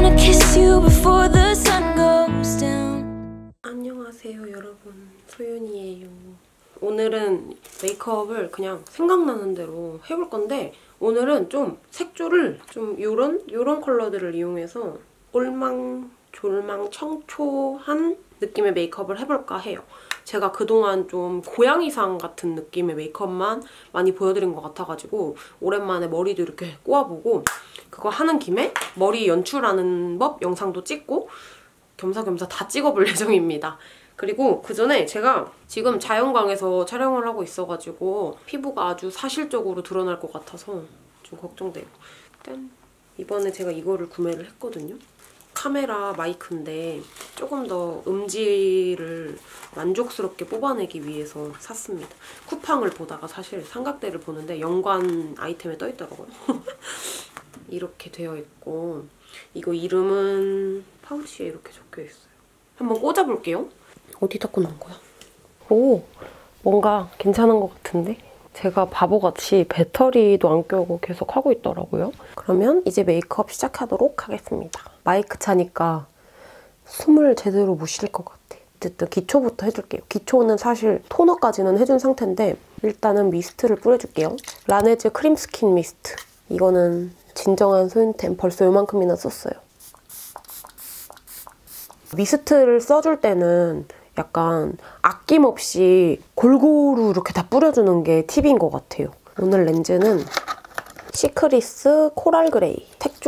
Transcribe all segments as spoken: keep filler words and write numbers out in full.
wanna kiss you before the sun goes down. 안녕하세요 여러분, 소윤이에요. 오늘은 메이크업을 그냥 생각나는 대로 해볼 건데 오늘은 좀 색조를 좀 요런 요런 컬러들을 이용해서 올망, 졸망, 청초한 느낌의 메이크업을 해볼까 해요. 제가 그동안 좀 고양이상 같은 느낌의 메이크업만 많이 보여드린 것 같아가지고 오랜만에 머리도 이렇게 꼬아보고 그거 하는 김에 머리 연출하는 법 영상도 찍고 겸사겸사 다 찍어볼 예정입니다. 그리고 그 전에 제가 지금 자연광에서 촬영을 하고 있어가지고 피부가 아주 사실적으로 드러날 것 같아서 좀 걱정돼요. 일단 이번에 제가 이거를 구매를 했거든요. 카메라 마이크인데 조금 더 음질을 만족스럽게 뽑아내기 위해서 샀습니다. 쿠팡을 보다가 사실 삼각대를 보는데 연관 아이템에 떠있더라고요. 이렇게 되어 있고 이거 이름은 파우치에 이렇게 적혀있어요. 한번 꽂아볼게요. 어디다 꽂는 거야? 오! 뭔가 괜찮은 것 같은데? 제가 바보같이 배터리도 안 껴고 계속 하고 있더라고요. 그러면 이제 메이크업 시작하도록 하겠습니다. 마이크 차니까 숨을 제대로 못 쉴 것 같아. 어쨌든 기초부터 해줄게요. 기초는 사실 토너까지는 해준 상태인데 일단은 미스트를 뿌려줄게요. 라네즈 크림 스킨 미스트. 이거는 진정한 소윤템. 벌써 요만큼이나 썼어요. 미스트를 써줄 때는 약간 아낌없이 골고루 이렇게 다 뿌려주는 게 팁인 것 같아요. 오늘 렌즈는 시크리스 코랄 그레이.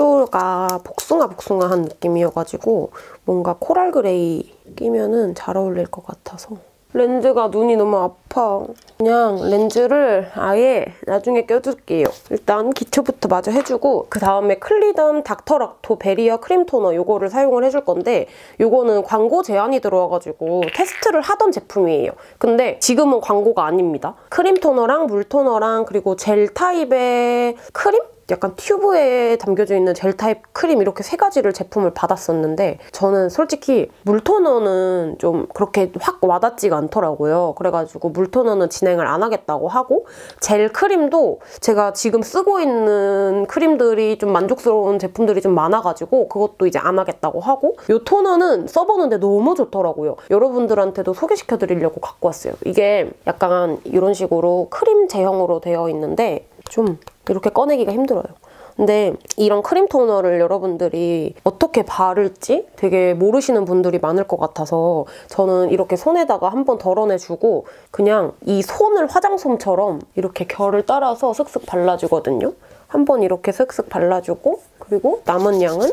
색조가 복숭아 복숭아한 느낌이어가지고 뭔가 코랄 그레이 끼면은 잘 어울릴 것 같아서. 렌즈가 눈이 너무 아파. 그냥 렌즈를 아예 나중에 껴줄게요. 일단 기초부터 마저 해주고 그 다음에 클리덤 닥터락토 베리어 크림 토너 요거를 사용을 해줄 건데 요거는 광고 제한이 들어와가지고 테스트를 하던 제품이에요. 근데 지금은 광고가 아닙니다. 크림 토너랑 물 토너랑 그리고 젤 타입의 크림? 약간 튜브에 담겨져 있는 젤 타입 크림 이렇게 세 가지를 제품을 받았었는데 저는 솔직히 물토너는 좀 그렇게 확 와닿지가 않더라고요. 그래가지고 물토너는 진행을 안 하겠다고 하고 젤 크림도 제가 지금 쓰고 있는 크림들이 좀 만족스러운 제품들이 좀 많아가지고 그것도 이제 안 하겠다고 하고 이 토너는 써보는데 너무 좋더라고요. 여러분들한테도 소개시켜드리려고 갖고 왔어요. 이게 약간 이런 식으로 크림 제형으로 되어 있는데 좀 이렇게 꺼내기가 힘들어요. 근데 이런 크림 토너를 여러분들이 어떻게 바를지 되게 모르시는 분들이 많을 것 같아서 저는 이렇게 손에다가 한번 덜어내주고 그냥 이 손을 화장솜처럼 이렇게 결을 따라서 슥슥 발라주거든요. 한번 이렇게 슥슥 발라주고 그리고 남은 양은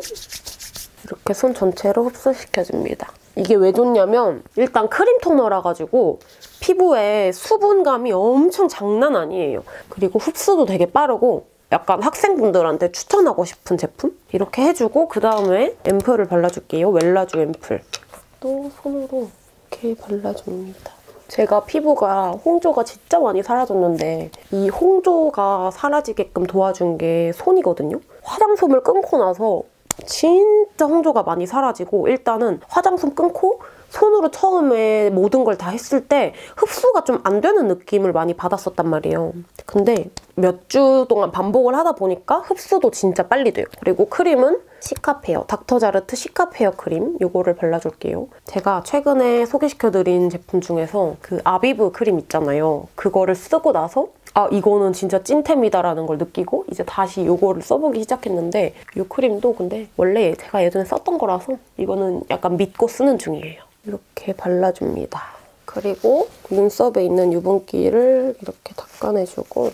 이렇게 손 전체로 흡수시켜줍니다. 이게 왜 좋냐면 일단 크림 토너라 가지고 피부에 수분감이 엄청 장난 아니에요. 그리고 흡수도 되게 빠르고 약간 학생분들한테 추천하고 싶은 제품? 이렇게 해주고 그 다음에 앰플을 발라줄게요. 웰라쥬 앰플. 또 손으로 이렇게 발라줍니다. 제가 피부가 홍조가 진짜 많이 사라졌는데 이 홍조가 사라지게끔 도와준 게 손이거든요. 화장솜을 끊고 나서 진짜 홍조가 많이 사라지고 일단은 화장솜 끊고 손으로 처음에 모든 걸 다 했을 때 흡수가 좀 안 되는 느낌을 많이 받았었단 말이에요. 근데 몇 주 동안 반복을 하다 보니까 흡수도 진짜 빨리 돼요. 그리고 크림은 시카페어, 닥터자르트 시카페어 크림 이거를 발라줄게요. 제가 최근에 소개시켜드린 제품 중에서 그 아비브 크림 있잖아요. 그거를 쓰고 나서 아 이거는 진짜 찐템이다라는 걸 느끼고 이제 다시 이거를 써보기 시작했는데 이 크림도 근데 원래 제가 예전에 썼던 거라서 이거는 약간 믿고 쓰는 중이에요. 이렇게 발라줍니다. 그리고 눈썹에 있는 유분기를 이렇게 닦아내주고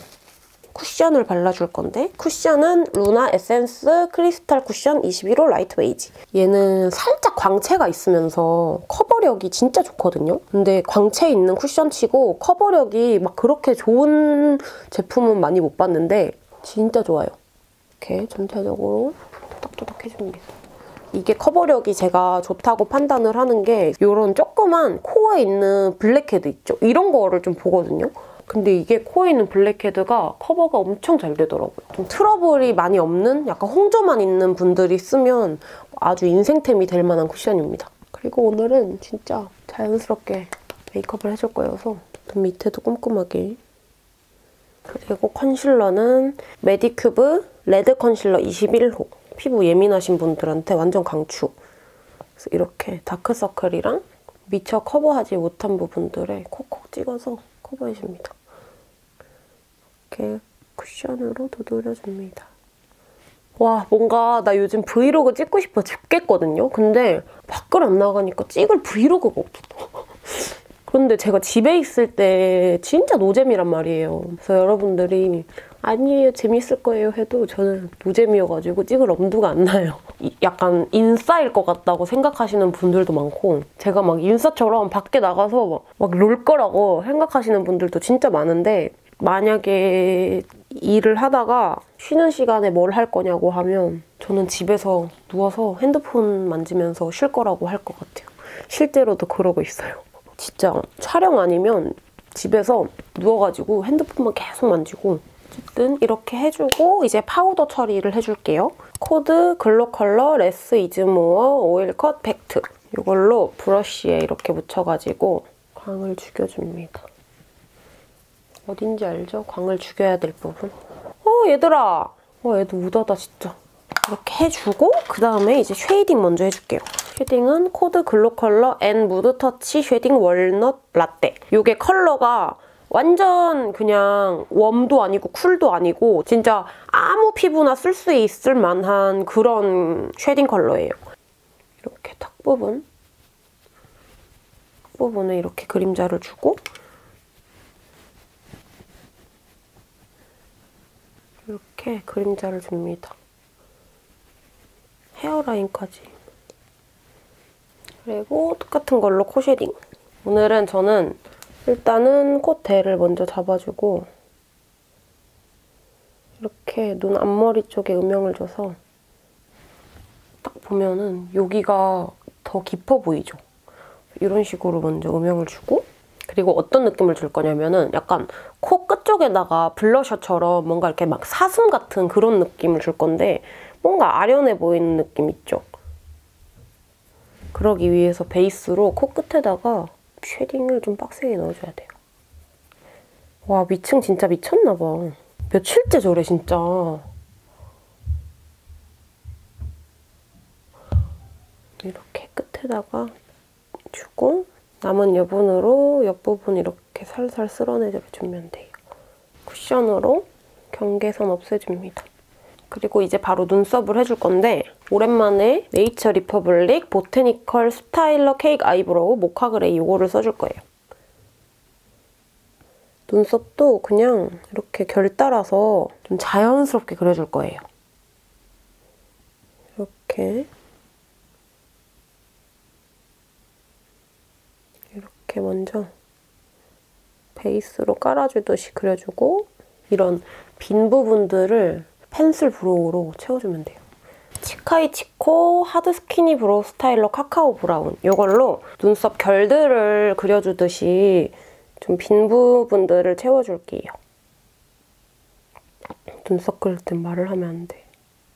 쿠션을 발라줄 건데 쿠션은 루나 에센스 크리스탈 쿠션 이십일 호 라이트 베이지. 얘는 살짝 광채가 있으면서 커버력이 진짜 좋거든요. 근데 광채 있는 쿠션치고 커버력이 막 그렇게 좋은 제품은 많이 못 봤는데 진짜 좋아요. 이렇게 전체적으로 토닥토닥 해줍니다. 이게 커버력이 제가 좋다고 판단을 하는 게 이런 조그만 코어에 있는 블랙헤드 있죠? 이런 거를 좀 보거든요. 근데 이게 코에 있는 블랙헤드가 커버가 엄청 잘 되더라고요. 좀 트러블이 많이 없는 약간 홍조만 있는 분들이 쓰면 아주 인생템이 될 만한 쿠션입니다. 그리고 오늘은 진짜 자연스럽게 메이크업을 해줄 거여서 눈 밑에도 꼼꼼하게. 그리고 컨실러는 메디큐브 레드 컨실러 이십일 호. 피부 예민하신 분들한테 완전 강추. 그래서 이렇게 다크서클이랑 미처 커버하지 못한 부분들에 콕콕 찍어서 커버해줍니다. 이렇게 쿠션으로 두드려줍니다. 와, 뭔가 나 요즘 브이로그 찍고 싶어 죽겠거든요? 근데 밖을 안 나가니까 찍을 브이로그가 없어. 그런데 제가 집에 있을 때 진짜 노잼이란 말이에요. 그래서 여러분들이 아니에요, 재밌을 거예요 해도 저는 노잼이어가지고 찍을 엄두가 안 나요. 약간 인싸일 것 같다고 생각하시는 분들도 많고 제가 막 인싸처럼 밖에 나가서 막, 막 놀 거라고 생각하시는 분들도 진짜 많은데 만약에 일을 하다가 쉬는 시간에 뭘 할 거냐고 하면 저는 집에서 누워서 핸드폰 만지면서 쉴 거라고 할 것 같아요. 실제로도 그러고 있어요. 진짜 촬영 아니면 집에서 누워가지고 핸드폰만 계속 만지고 어쨌든 이렇게 해주고 이제 파우더 처리를 해줄게요. 코드 글로 컬러 레스 이즈 모어 오일 컷 팩트 이걸로 브러쉬에 이렇게 묻혀가지고 광을 죽여줍니다. 어딘지 알죠? 광을 죽여야 될 부분. 어 얘들아! 와 얘도 우다다 진짜. 이렇게 해주고 그 다음에 이제 쉐이딩 먼저 해줄게요. 쉐딩은 코드 글로 컬러 앤 무드 터치 쉐딩 월넛 라떼. 이게 컬러가 완전 그냥 웜도 아니고 쿨도 아니고 진짜 아무 피부나 쓸 수 있을 만한 그런 쉐딩 컬러예요. 이렇게 턱 부분, 턱 부분에 이렇게 그림자를 주고 이렇게 그림자를 줍니다. 헤어라인까지. 그리고 똑같은 걸로 코 쉐딩. 오늘은 저는 일단은 콧대를 먼저 잡아주고 이렇게 눈 앞머리 쪽에 음영을 줘서 딱 보면은 여기가 더 깊어 보이죠? 이런 식으로 먼저 음영을 주고 그리고 어떤 느낌을 줄 거냐면은 약간 코 끝쪽에다가 블러셔처럼 뭔가 이렇게 막 사슴 같은 그런 느낌을 줄 건데 뭔가 아련해 보이는 느낌 있죠? 그러기 위해서 베이스로 코끝에다가 쉐딩을 좀 빡세게 넣어줘야 돼요. 와, 위층 진짜 미쳤나 봐. 며칠째 저래, 진짜. 이렇게 끝에다가 주고 남은 여분으로 옆부분 이렇게 살살 쓸어내주면 돼요. 쿠션으로 경계선 없애줍니다. 그리고 이제 바로 눈썹을 해줄 건데 오랜만에 네이처 리퍼블릭 보테니컬 스타일러 케이크 아이브로우 모카 그레이 이거를 써줄 거예요. 눈썹도 그냥 이렇게 결 따라서 좀 자연스럽게 그려줄 거예요. 이렇게 이렇게 먼저 베이스로 깔아주듯이 그려주고 이런 빈 부분들을 펜슬 브로우로 채워주면 돼요. 치카이 치코 하드 스키니 브로우 스타일러 카카오 브라운 이걸로 눈썹 결들을 그려주듯이 좀 빈 부분들을 채워줄게요. 눈썹 그릴 땐 말을 하면 안 돼.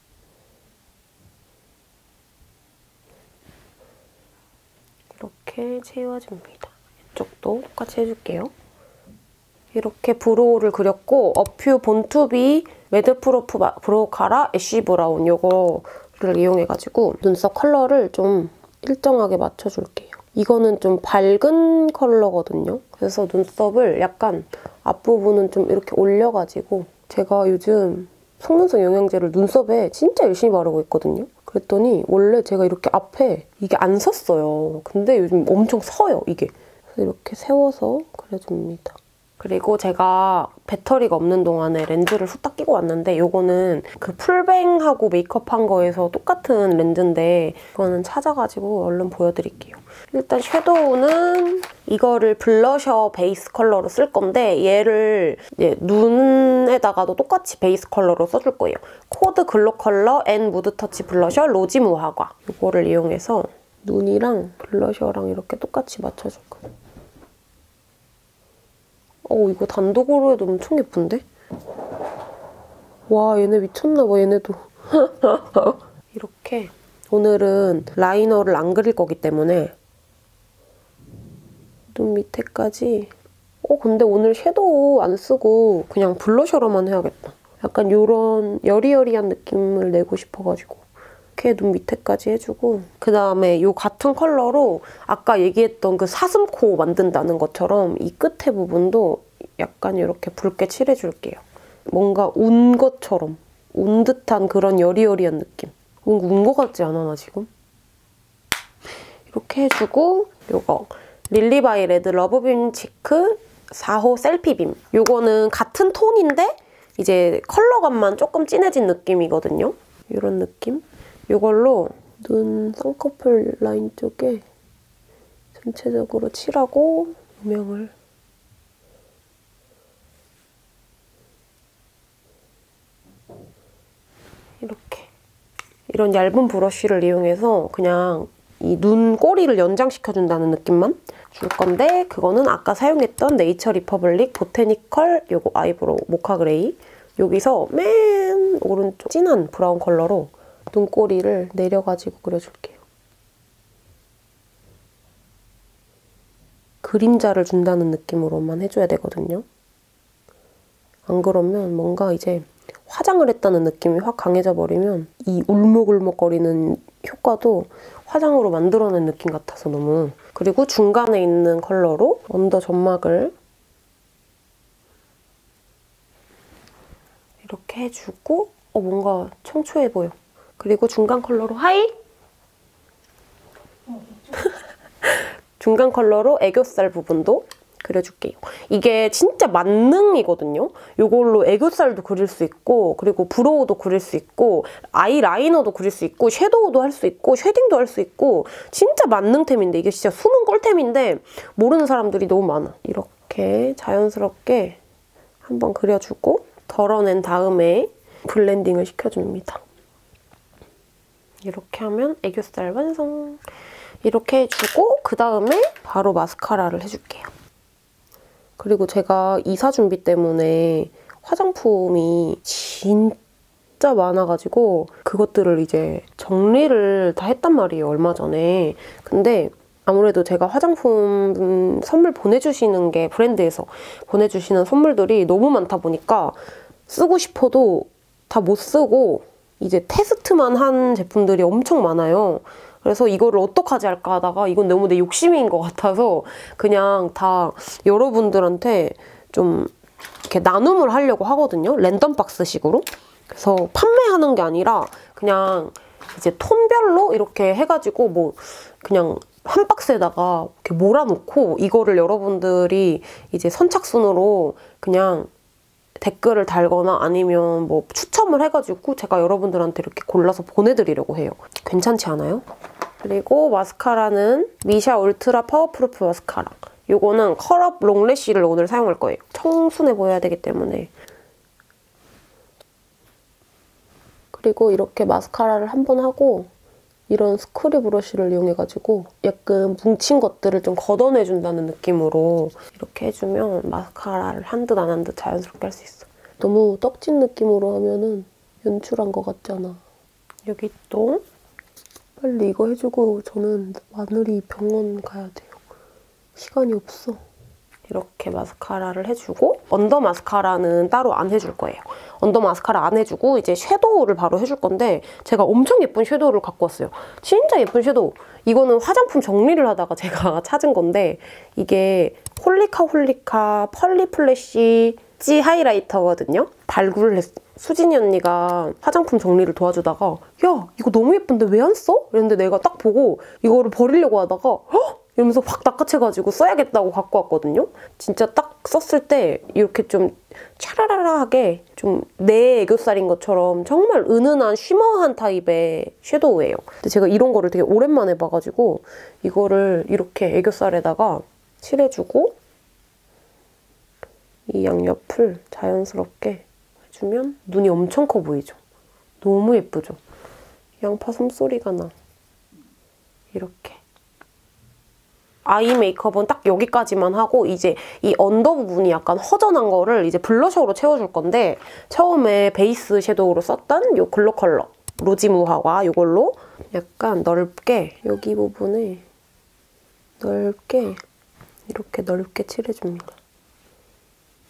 이렇게 채워줍니다. 이쪽도 똑같이 해줄게요. 이렇게 브로우를 그렸고 어퓨 본투비 매드프로프 브로우 카라 애쉬 브라운 이거를 이용해가지고 눈썹 컬러를 좀 일정하게 맞춰줄게요. 이거는 좀 밝은 컬러거든요. 그래서 눈썹을 약간 앞부분은 좀 이렇게 올려가지고 제가 요즘 속눈썹 영양제를 눈썹에 진짜 열심히 바르고 있거든요. 그랬더니 원래 제가 이렇게 앞에 이게 안 섰어요. 근데 요즘 엄청 서요, 이게. 그래서 이렇게 세워서 그려줍니다. 그리고 제가 배터리가 없는 동안에 렌즈를 후딱 끼고 왔는데 이거는 그 풀뱅하고 메이크업한 거에서 똑같은 렌즈인데 이거는 찾아가지고 얼른 보여드릴게요. 일단 섀도우는 이거를 블러셔 베이스 컬러로 쓸 건데 얘를 이제 눈에다가도 똑같이 베이스 컬러로 써줄 거예요. 코드 글로 컬러 앤 무드 터치 블러셔 로지 무화과 이거를 이용해서 눈이랑 블러셔랑 이렇게 똑같이 맞춰줄 거예요. 어, 이거 단독으로 해도 엄청 예쁜데? 와, 얘네 미쳤나봐, 얘네도. 이렇게 오늘은 라이너를 안 그릴 거기 때문에 눈 밑에까지 어, 근데 오늘 섀도우 안 쓰고 그냥 블러셔로만 해야겠다. 약간 이런 여리여리한 느낌을 내고 싶어가지고 이렇게 눈 밑에까지 해주고 그 다음에 이 같은 컬러로 아까 얘기했던 그 사슴코 만든다는 것처럼 이 끝에 부분도 약간 이렇게 붉게 칠해줄게요. 뭔가 운 것처럼 운 듯한 그런 여리여리한 느낌. 뭔가 운 것 같지 않아 나 지금? 이렇게 해주고 이거 릴리바이 레드 러브빔 치크 사 호 셀피빔. 이거는 같은 톤인데 이제 컬러감만 조금 진해진 느낌이거든요. 이런 느낌? 이걸로 눈 쌍꺼풀 라인 쪽에 전체적으로 칠하고 조명을 이렇게 이런 얇은 브러쉬를 이용해서 그냥 이 눈 꼬리를 연장시켜준다는 느낌만 줄 건데 그거는 아까 사용했던 네이처 리퍼블릭 보테니컬 요거 아이브로우 모카 그레이 여기서 맨 오른쪽 진한 브라운 컬러로 눈꼬리를 내려가지고 그려줄게요. 그림자를 준다는 느낌으로만 해줘야 되거든요. 안 그러면 뭔가 이제 화장을 했다는 느낌이 확 강해져 버리면 이 울먹울먹거리는 효과도 화장으로 만들어낸 느낌 같아서 너무. 그리고 중간에 있는 컬러로 언더 점막을 이렇게 해주고 어 뭔가 청초해 보여. 그리고 중간 컬러로 하이! 중간 컬러로 애교살 부분도 그려줄게요. 이게 진짜 만능이거든요. 이걸로 애교살도 그릴 수 있고 그리고 브로우도 그릴 수 있고 아이라이너도 그릴 수 있고 섀도우도 할 수 있고 쉐딩도 할 수 있고 진짜 만능템인데 이게 진짜 숨은 꿀템인데 모르는 사람들이 너무 많아. 이렇게 자연스럽게 한번 그려주고 덜어낸 다음에 블렌딩을 시켜줍니다. 이렇게 하면 애교살 완성! 이렇게 해주고 그 다음에 바로 마스카라를 해줄게요. 그리고 제가 이사 준비 때문에 화장품이 진짜 많아가지고 그것들을 이제 정리를 다 했단 말이에요, 얼마 전에. 근데 아무래도 제가 화장품 선물 보내주시는 게 브랜드에서 보내주시는 선물들이 너무 많다 보니까 쓰고 싶어도 다 못 쓰고 이제 테스트만 한 제품들이 엄청 많아요. 그래서 이거를 어떡하지 할까 하다가 이건 너무 내 욕심인 것 같아서 그냥 다 여러분들한테 좀 이렇게 나눔을 하려고 하거든요. 랜덤 박스식으로. 그래서 판매하는 게 아니라 그냥 이제 톤별로 이렇게 해가지고 뭐 그냥 한 박스에다가 이렇게 몰아놓고 이거를 여러분들이 이제 선착순으로 그냥 댓글을 달거나 아니면 뭐 추첨을 해가지고 제가 여러분들한테 이렇게 골라서 보내드리려고 해요. 괜찮지 않아요? 그리고 마스카라는 미샤 울트라 파워프루프 마스카라. 이거는 컬업 롱래쉬를 오늘 사용할 거예요. 청순해 보여야 되기 때문에. 그리고 이렇게 마스카라를 한 번 하고 이런 스크류 브러쉬를 이용해가지고 약간 뭉친 것들을 좀 걷어내준다는 느낌으로 이렇게 해주면 마스카라를 한 듯 안 한 듯 자연스럽게 할 수 있어. 너무 떡진 느낌으로 하면은 연출한 것 같잖아. 여기 또 빨리 이거 해주고 저는 마늘이 병원 가야 돼요. 시간이 없어. 이렇게 마스카라를 해주고 언더 마스카라는 따로 안 해줄 거예요. 언더 마스카라 안 해주고 이제 섀도우를 바로 해줄 건데 제가 엄청 예쁜 섀도우를 갖고 왔어요. 진짜 예쁜 섀도우. 이거는 화장품 정리를 하다가 제가 찾은 건데 이게 홀리카 홀리카 펄리 플래시 찌 하이라이터거든요. 발굴을 했어. 수진이 언니가 화장품 정리를 도와주다가 야 이거 너무 예쁜데 왜 안 써? 이랬는데 내가 딱 보고 이거를 버리려고 하다가 헉! 이러면서 확 낚아채가지고 써야겠다고 갖고 왔거든요. 진짜 딱 썼을 때 이렇게 좀 차라라라하게 좀 내 애교살인 것처럼 정말 은은한 쉬머한 타입의 섀도우예요. 근데 제가 이런 거를 되게 오랜만에 봐가지고 이거를 이렇게 애교살에다가 칠해주고 이 양옆을 자연스럽게 해주면 눈이 엄청 커 보이죠? 너무 예쁘죠? 양파 숨소리가 나. 이렇게. 아이 메이크업은 딱 여기까지만 하고 이제 이 언더 부분이 약간 허전한 거를 이제 블러셔로 채워줄 건데 처음에 베이스 섀도우로 썼던 이 글로 컬러 로지무화과 이걸로 약간 넓게 여기 부분에 넓게 이렇게 넓게 칠해줍니다.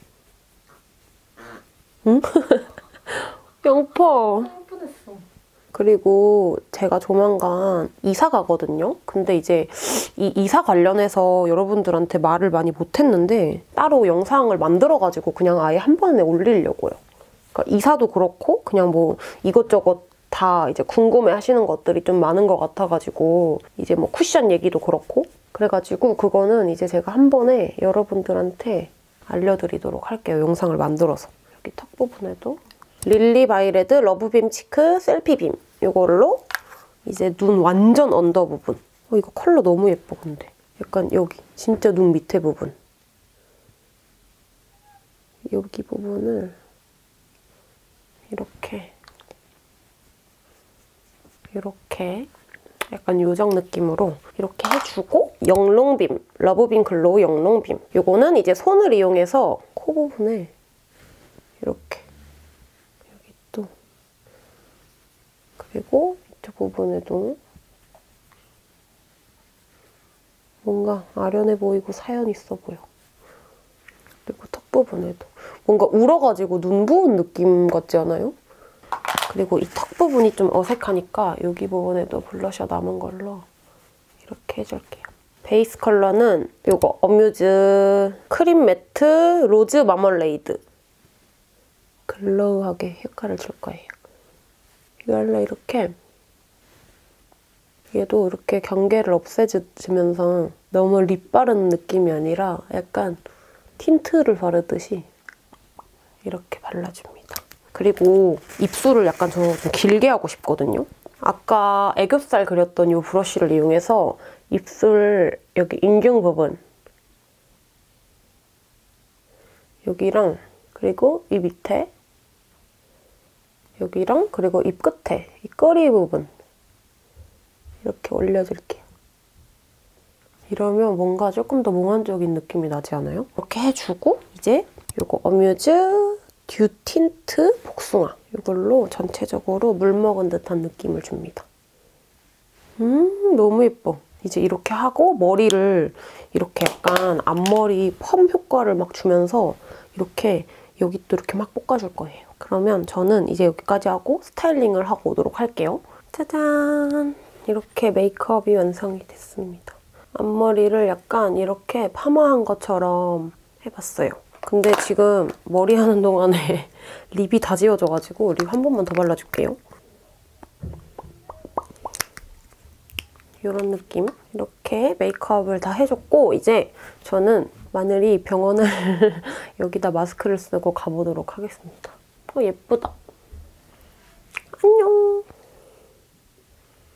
응? 양파. 예쁘겠어. 그리고 제가 조만간 이사 가거든요. 근데 이제 이 이사 관련해서 여러분들한테 말을 많이 못했는데 따로 영상을 만들어가지고 그냥 아예 한 번에 올리려고요. 그러니까 이사도 그렇고 그냥 뭐 이것저것 다 이제 궁금해 하시는 것들이 좀 많은 것 같아가지고 이제 뭐 쿠션 얘기도 그렇고 그래가지고 그거는 이제 제가 한 번에 여러분들한테 알려드리도록 할게요. 영상을 만들어서. 여기 턱 부분에도 릴리바이레드 러브빔 치크 셀피빔 이걸로 이제 눈 완전 언더 부분. 어, 이거 컬러 너무 예뻐 근데. 약간 여기 진짜 눈 밑에 부분. 여기 부분을 이렇게 이렇게 약간 요정 느낌으로 이렇게 해주고 영롱빔, 러브빔 글로우 영롱빔. 이거는 이제 손을 이용해서 코 부분에 이렇게 여기 또 그리고 밑에 부분에도 뭔가 아련해 보이고 사연 있어 보여. 그리고 턱 부분에도 뭔가 울어가지고 눈 부은 느낌 같지 않아요? 그리고 이 턱 부분이 좀 어색하니까 여기 부분에도 블러셔 남은 걸로 이렇게 해줄게요. 베이스 컬러는 이거 어뮤즈 크림 매트 로즈 마멀레이드. 글로우하게 효과를 줄 거예요. 이걸로 이렇게 얘도 이렇게 경계를 없애주면서 너무 립 바르는 느낌이 아니라 약간 틴트를 바르듯이 이렇게 발라줍니다. 그리고 입술을 약간 저 좀 길게 하고 싶거든요. 아까 애교살 그렸던 이 브러쉬를 이용해서 입술 여기 인중 부분 여기랑 그리고 이 밑에 여기랑 그리고 입 끝에 이 꼬리 부분 이렇게 올려줄게요. 이러면 뭔가 조금 더 몽환적인 느낌이 나지 않아요? 이렇게 해주고 이제 이거 어뮤즈 듀 틴트 복숭아 이걸로 전체적으로 물 먹은 듯한 느낌을 줍니다. 음 너무 예뻐. 이제 이렇게 하고 머리를 이렇게 약간 앞머리 펌 효과를 막 주면서 이렇게 여기 또 이렇게 막 볶아줄 거예요. 그러면 저는 이제 여기까지 하고 스타일링을 하고 오도록 할게요. 짜잔! 이렇게 메이크업이 완성이 됐습니다. 앞머리를 약간 이렇게 파마한 것처럼 해봤어요. 근데 지금 머리 하는 동안에 립이 다 지워져가지고 립 한 번만 더 발라줄게요. 이런 느낌. 이렇게 메이크업을 다 해줬고 이제 저는 마늘이 병원을 여기다 마스크를 쓰고 가보도록 하겠습니다. 어, 예쁘다. 안녕.